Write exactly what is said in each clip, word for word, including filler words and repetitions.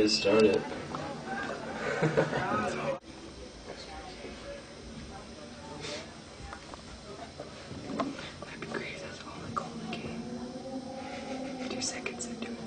start it. That'd be great if that's all the goal in the game. Two seconds into it.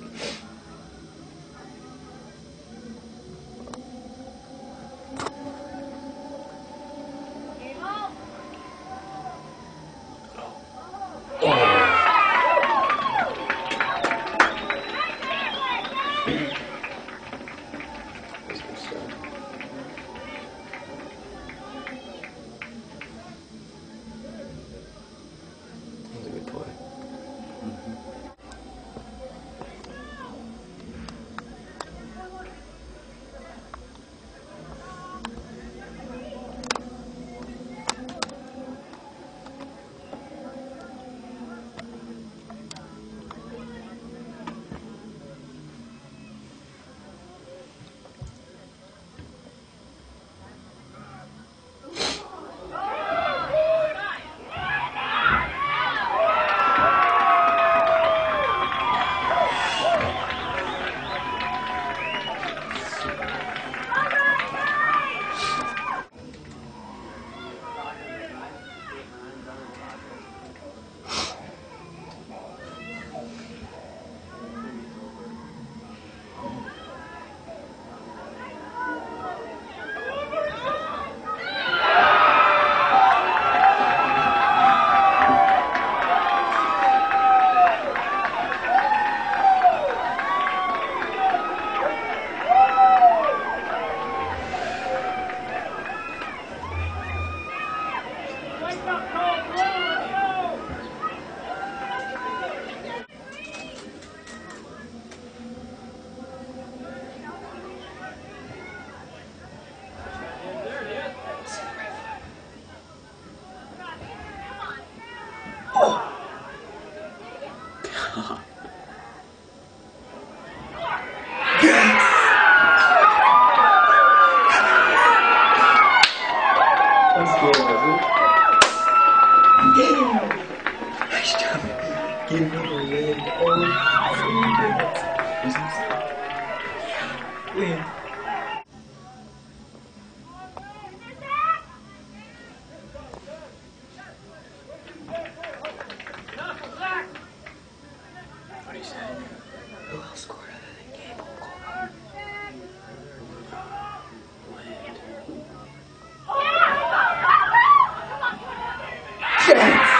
That's good, wasn't it? Damn! Nice job. Give me the win. Oh, win. What do you say? Who else scored other than Gable? Wind. Yes!